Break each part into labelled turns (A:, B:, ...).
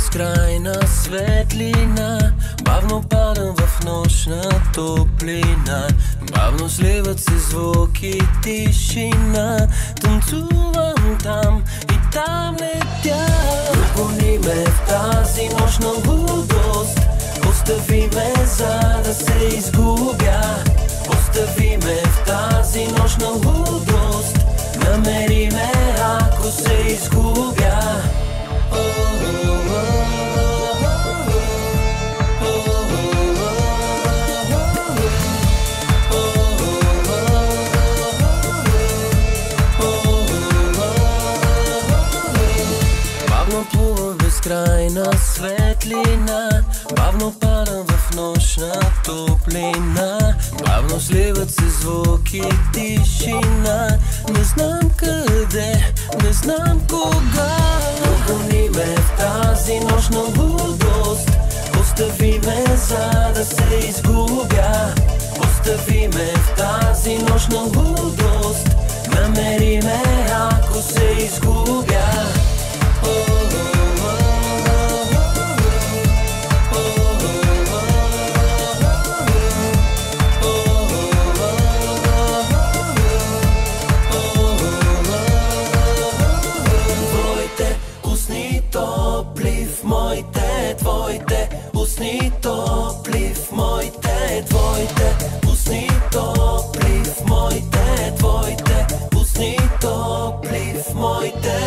A: безкрайна светлина. Бавно падам в нощна топлина. Бавно сливат се звуки, тишина. Танцувам там и там летя. Догони ме в тази нощна лудост. Остави ме, за да се изгубя. Остави ме в тази нощна лудост. Намери ме, ако се изгубя. Бавно плува безкрайна светлина. Бавно падам в нощна топлина. Бавно сливат се звуки, тишина. Не знам къде, не знам кога. Догони ме в тази нощна лудост. Остави ме, за да се изгубя. Остави ме в тази нощна лудост. Намери ме, ако се изгубя. Твоите устни топли в моите, твоите устни топли в моите, твоите устни топли в моите.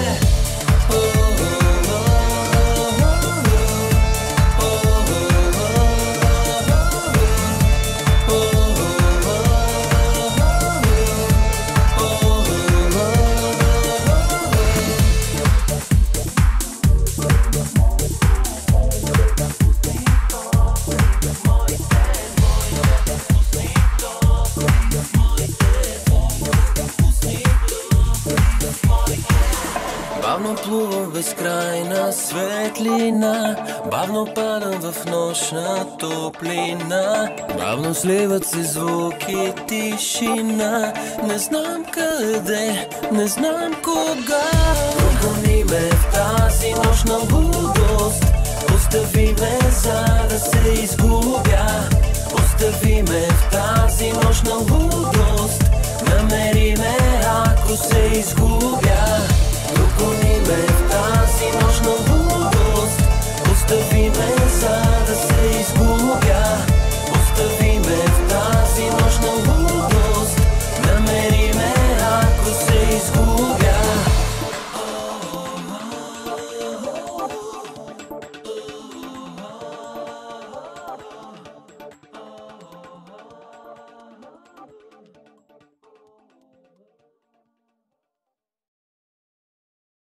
A: Бавно плува безкрайна светлина. Бавно падам в нощна топлина. Бавно сливат се звуки, тишина. Не знам къде, не знам кога. Догони ме в тази нощна лудост. Остави ме, за да се изгубя. Остави ме в тази нощна лудост. Намери ме, ако се изгубя. Догони ме в тази нощна лудост. Остави ме, за да се изгубя.